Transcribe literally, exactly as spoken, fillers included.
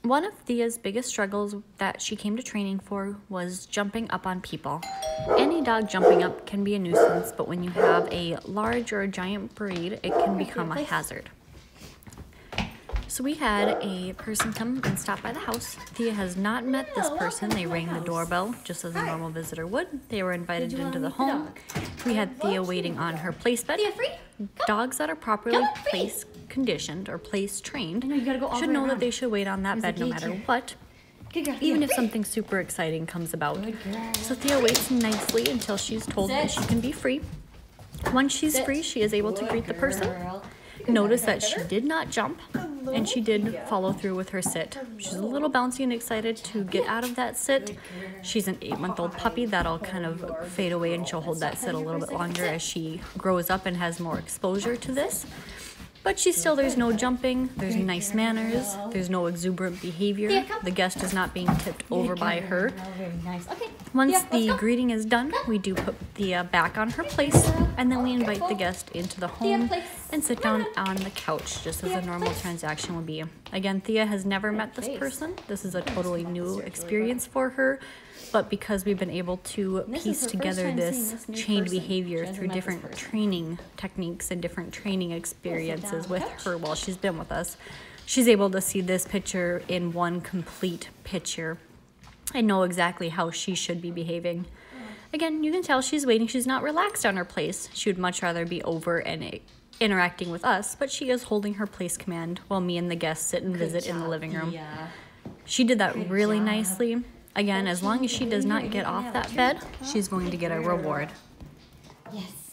One of Thea's biggest struggles that she came to training for was jumping up on people. Any dog jumping up can be a nuisance, but when you have a large or a giant breed, it can become a hazard. So we had a person come and stop by the house. Thea has not met this person. They rang the doorbell just as a normal visitor would. They were invited into the home. We had Thea waiting on her place bed. Dogs that are properly place conditioned or place trained should know that they should wait on that bed no matter what, even if something super exciting comes about. So Thea waits nicely until she's told that she can be free. Once she's free, she is able to greet the person. Notice that she did not jump, and she did follow through with her sit. She's a little bouncy and excited to get out of that sit. She's an eight-month-old puppy that'll kind of fade away, and she'll hold that sit a little bit longer as she grows up and has more exposure to this. But she's still, there's no jumping, there's nice manners, there's no exuberant behavior. The guest is not being tipped over by her. Once the greeting is done, we do put Thea back on her place, and then we invite the guest into the home and sit down on the couch, just as a normal transaction would be. Again, Thea has never met this person. This is a totally new experience for her. But because we've been able to piece together this chained behavior through different training techniques and different training experiences with her while she's been with us, she's able to see this picture in one complete picture and know exactly how she should be behaving. Again, you can tell she's waiting. She's not relaxed on her place. She would much rather be over and interacting with us, but she is holding her place command while me and the guests sit and visit in the living room. She did that really nicely. Again, as long as she does not get off that bed, she's going to get a reward. Yes.